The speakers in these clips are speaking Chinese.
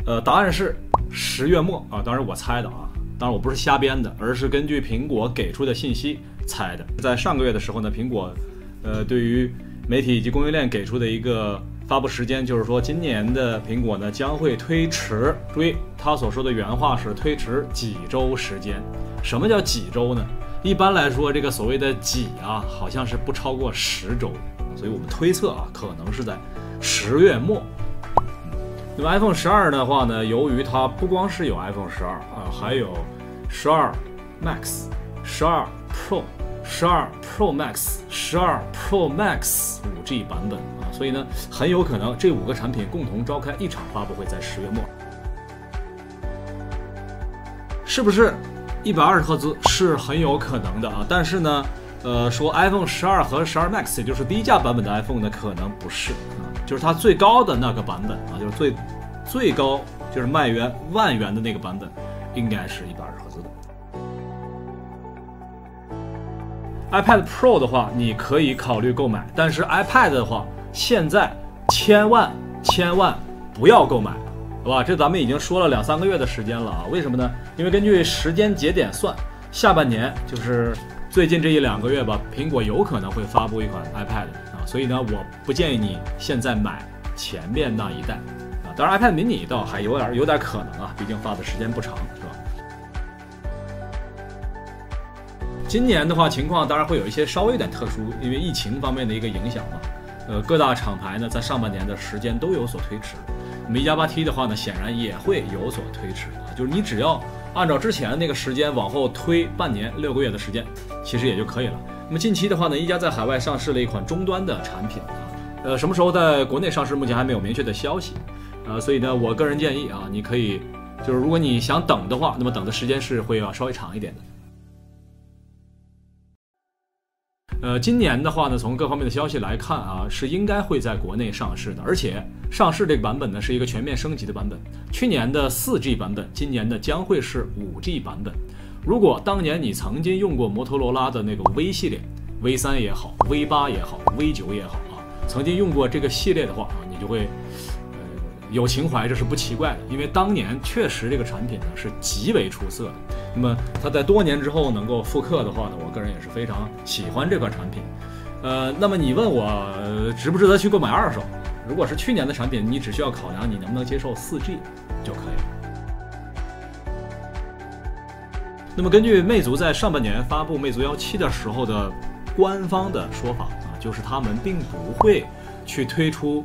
答案是10月末啊，当然我猜的啊，当然我不是瞎编的，而是根据苹果给出的信息猜的。在上个月的时候呢，苹果对于媒体以及供应链给出的一个发布时间，就是说今年的苹果呢将会推迟，注意他所说的原话是推迟几周时间。什么叫几周呢？一般来说这个所谓的几啊，好像是不超过10周，所以我们推测啊，可能是在10月末。那么 iPhone 12的话呢，由于它不光是有 iPhone 12啊，还有12 Max、12 Pro、12 Pro Max、12 Pro Max 5G 版本啊，所以呢，很有可能这5个产品共同召开一场发布会，在10月末。是不是120赫兹？是很有可能的啊，但是呢，说 iPhone 12和12 Max， 也就是低价版本的 iPhone 呢，可能不是啊。就是它最高的那个版本啊，就是最高就是卖10000元的那个版本，应该是120赫兹的。iPad Pro 的话，你可以考虑购买，但是 iPad 的话，现在千万不要购买，好吧？这咱们已经说了2-3个月的时间了啊，为什么呢？因为根据时间节点算，下半年就是最近这1-2个月吧，苹果有可能会发布一款 iPad。所以呢，我不建议你现在买前面那一代啊。当然 ，iPad mini 倒还有点可能啊，毕竟发的时间不长，是吧？今年的话，情况当然会有一些稍微有点特殊，因为疫情方面的一个影响嘛。各大厂牌呢，在上半年的时间都有所推迟。那么1+8T 的话呢，显然也会有所推迟啊。就是你只要按照之前那个时间往后推半年6个月的时间，其实也就可以了。那么近期的话呢，一加在海外上市了一款终端的产品啊，什么时候在国内上市，目前还没有明确的消息，所以呢，我个人建议啊，你可以就是如果你想等的话，那么等的时间是会要稍微长一点的。今年的话呢，从各方面的消息来看啊，是应该会在国内上市的，而且上市这个版本呢是一个全面升级的版本，去年的4G 版本，今年的将会是5G 版本。如果当年你曾经用过摩托罗拉的那个 V 系列 ，V3 也好 ，V8 也好 ，V9 也好啊，曾经用过这个系列的话啊，你就会有情怀，这是不奇怪的，因为当年确实这个产品呢是极为出色的。那么它在多年之后能够复刻的话呢，我个人也是非常喜欢这款产品。那么你问我值不值得去购买二手？如果是去年的产品，你只需要考量你能不能接受4G 就可以了。那么根据魅族在上半年发布魅族17的时候的官方的说法啊，就是他们并不会去推出，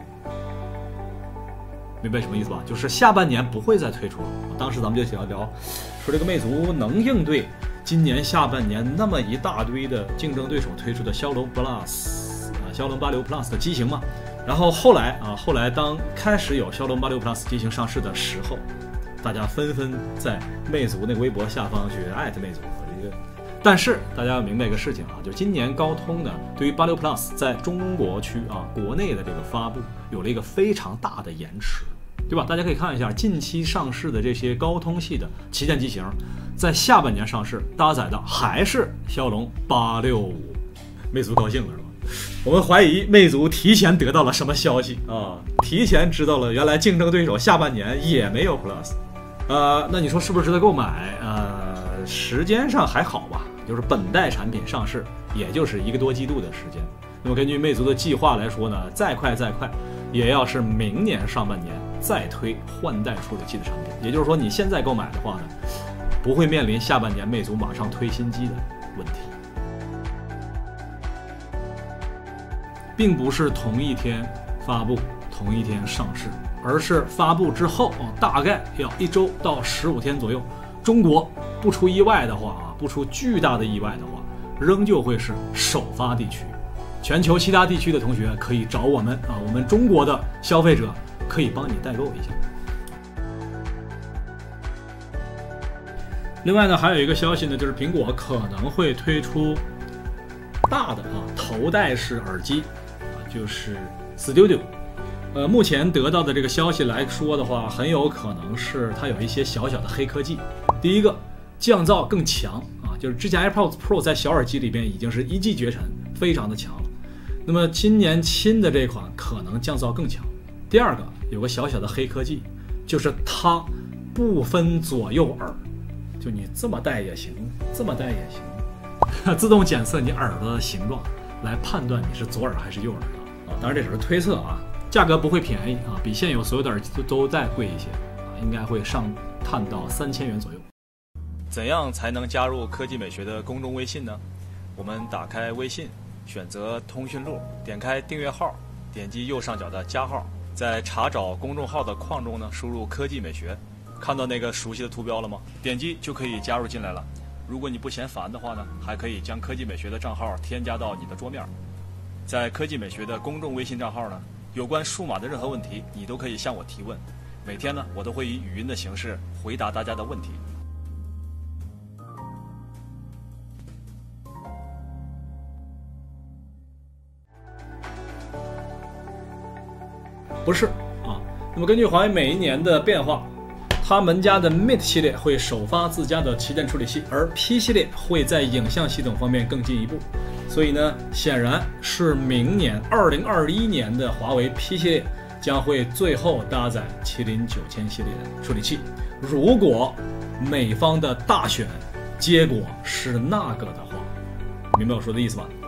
明白什么意思吧？就是下半年不会再推出了。当时咱们就想聊，说这个魅族能应对今年下半年那么一大堆的竞争对手推出的骁龙 Plus 骁龙86 Plus 的机型嘛。然后后来当开始有骁龙86 Plus 机型上市的时候，大家纷纷在魅族那个微博下方去艾特魅族这个。但是大家要明白一个事情啊，就今年高通呢，对于86 Plus 在中国区啊国内的这个发布有了一个非常大的延迟，对吧？大家可以看一下近期上市的这些高通系的旗舰机型，在下半年上市，搭载的还是骁龙865，魅族高兴了是吧？我们怀疑魅族提前得到了什么消息啊？提前知道了原来竞争对手下半年也没有 Plus。那你说是不是值得购买？时间上还好吧，就是本代产品上市，也就是1个多季度的时间。那么根据魅族的计划来说呢，再快，也要是明年上半年再推换代处理器的产品。也就是说，你现在购买的话呢，不会面临下半年魅族马上推新机的问题，并不是同一天发布，同一天上市。而是发布之后大概要1周到15天左右。中国不出意外的话不出巨大的意外的话，仍旧会是首发地区。全球其他地区的同学可以找我们我们中国的消费者可以帮你代购一下。另外呢，还有一个消息呢，就是苹果可能会推出大的头戴式耳机就是 Studio。目前得到的这个消息来说的话，很有可能是它有一些小小的黑科技。第一个，降噪更强就是之前 AirPods Pro 在小耳机里边已经是一骑绝尘，非常的强了。那么今年新的这款可能降噪更强。第二个，有个小小的黑科技， 就是它不分左右耳，就你这么戴也行，这么戴也行，自动检测你耳朵的形状，来判断你是左耳还是右耳的啊。当然这只是推测啊，价格不会便宜啊，比现有所有的耳机都再贵一些啊，应该会上探到3000元左右。 怎样才能加入科技美学的公众微信呢？我们打开微信，选择通讯录，点开订阅号，点击右上角的加号，在查找公众号的框中呢，输入科技美学，看到那个熟悉的图标了吗？点击就可以加入进来了。如果你不嫌烦的话呢，还可以将科技美学的账号添加到你的桌面。在科技美学的公众微信账号呢，有关数码的任何问题，你都可以向我提问。每天呢，我都会以语音的形式回答大家的问题。 不是啊，那么根据华为每一年的变化，他们家的 Mate 系列会首发自家的旗舰处理器，而 P 系列会在影像系统方面更进一步。所以呢，显然是明年2021年的华为 P 系列将会最后搭载麒麟9000系列的处理器。如果美方的大选结果是那个的话，明白我说的意思吧？